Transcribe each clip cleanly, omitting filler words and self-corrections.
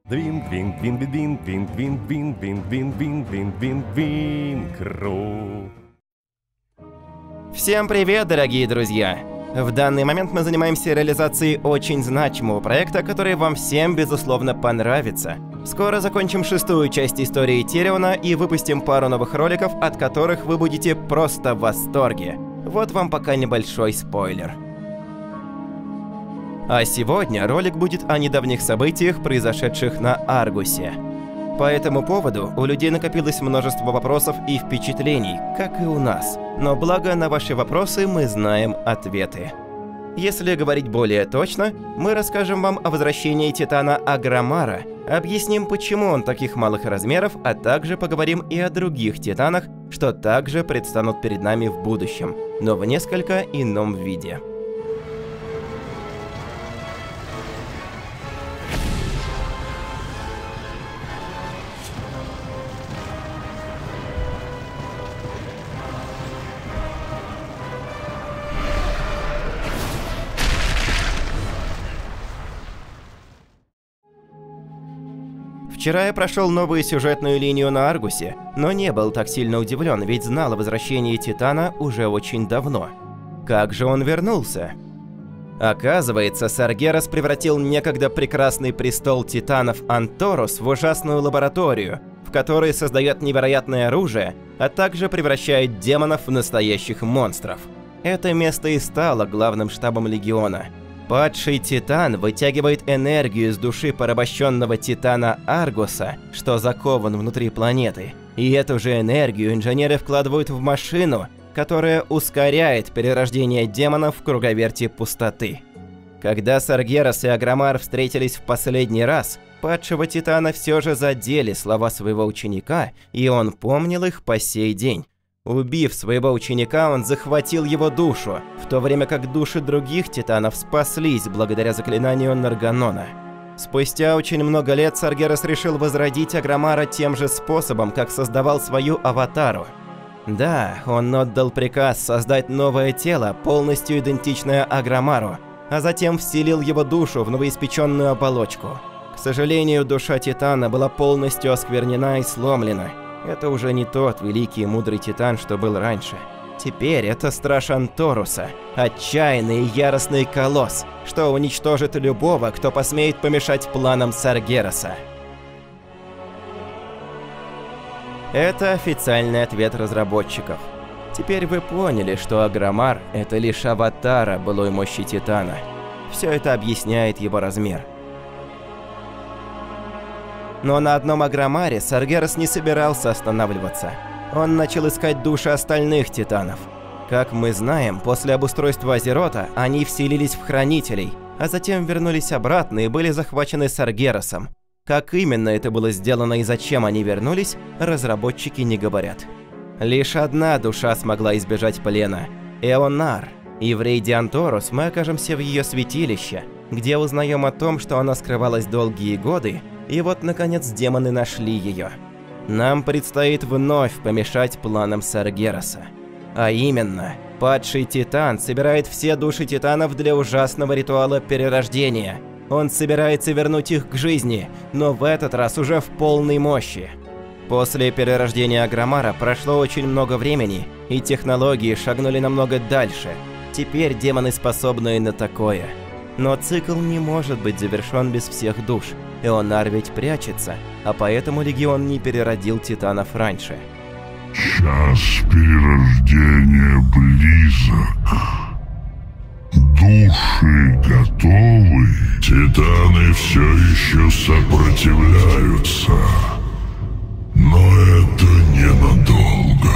Двин, двин, двин, двин, двин, двин, двин, двин, двин, двин, двин, двин, двин, кру. Всем привет, дорогие друзья! В данный момент мы занимаемся реализацией очень значимого проекта, который вам всем, безусловно, понравится. Скоро закончим 6-ю часть истории Тириона и выпустим пару новых роликов, от которых вы будете просто в восторге. Вот вам пока небольшой спойлер. А сегодня ролик будет о недавних событиях, произошедших на Аргусе. По этому поводу у людей накопилось множество вопросов и впечатлений, как и у нас. Но благо на ваши вопросы мы знаем ответы. Если говорить более точно, мы расскажем вам о возвращении Титана Агромара, объясним, почему он таких малых размеров, а также поговорим и о других Титанах, что также предстанут перед нами в будущем, но в несколько ином виде. Вчера я прошел новую сюжетную линию на Аргусе, но не был так сильно удивлен, ведь знал о возвращении Титана уже очень давно. Как же он вернулся? Оказывается, Саргерас превратил некогда прекрасный престол Титанов Анторус в ужасную лабораторию, в которой создает невероятное оружие, а также превращает демонов в настоящих монстров. Это место и стало главным штабом Легиона. Падший Титан вытягивает энергию из души порабощенного Титана Аргуса, что закован внутри планеты. И эту же энергию инженеры вкладывают в машину, которая ускоряет перерождение демонов в круговерти пустоты. Когда Саргерас и Агромар встретились в последний раз, падшего Титана все же задели слова своего ученика, и он помнил их по сей день. Убив своего ученика, он захватил его душу, в то время как души других титанов спаслись благодаря заклинанию Нарганона. Спустя очень много лет Саргерас решил возродить Агромара тем же способом, как создавал свою аватару. Да, он отдал приказ создать новое тело, полностью идентичное Агромару, а затем вселил его душу в новоиспеченную оболочку. К сожалению, душа Титана была полностью осквернена и сломлена. Это уже не тот великий и мудрый Титан, что был раньше. Теперь это страж Анторуса, отчаянный и яростный колосс, что уничтожит любого, кто посмеет помешать планам Саргераса. Это официальный ответ разработчиков. Теперь вы поняли, что Агромар – это лишь аватара былой мощи Титана. Все это объясняет его размер. Но на одном Агромаре Саргерас не собирался останавливаться. Он начал искать души остальных титанов. Как мы знаем, после обустройства Азерота они вселились в Хранителей, а затем вернулись обратно и были захвачены Саргерасом. Как именно это было сделано и зачем они вернулись, разработчики не говорят. Лишь одна душа смогла избежать плена – Эонар. И в рейде Анторус мы окажемся в ее святилище, где узнаем о том, что она скрывалась долгие годы. И вот, наконец, демоны нашли ее. Нам предстоит вновь помешать планам Саргераса. А именно, падший Титан собирает все души Титанов для ужасного ритуала перерождения. Он собирается вернуть их к жизни, но в этот раз уже в полной мощи. После перерождения Агромара прошло очень много времени, и технологии шагнули намного дальше. Теперь демоны способны на такое. Но цикл не может быть завершен без всех душ. Эонар ведь прячется, а поэтому Легион не переродил Титанов раньше. Час перерождения близок. Души готовы. Титаны все еще сопротивляются. Но это ненадолго.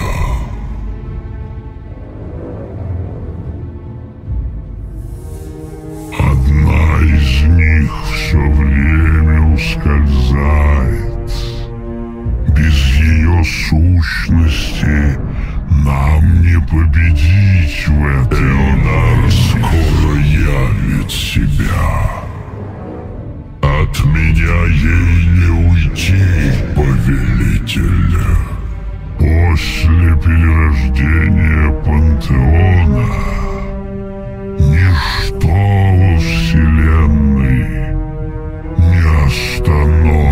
Одна из них все время ускользает. Без ее сущности нам не победить в этом. Эонар скоро явит себя. От меня ей не уйти, повелитель. После перерождения Пантеона ничто во Вселенной не остановит.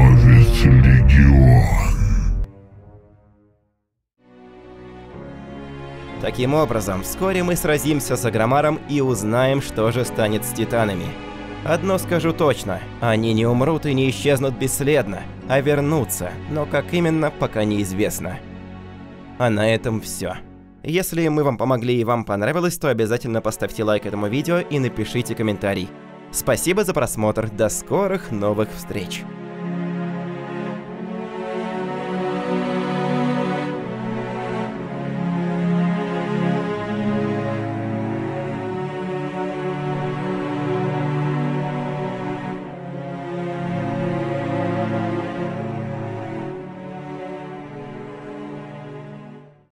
Таким образом, вскоре мы сразимся с Агромаром и узнаем, что же станет с титанами. Одно скажу точно, они не умрут и не исчезнут бесследно, а вернутся, но как именно, пока неизвестно. А на этом все. Если мы вам помогли и вам понравилось, то обязательно поставьте лайк этому видео и напишите комментарий. Спасибо за просмотр, до скорых новых встреч!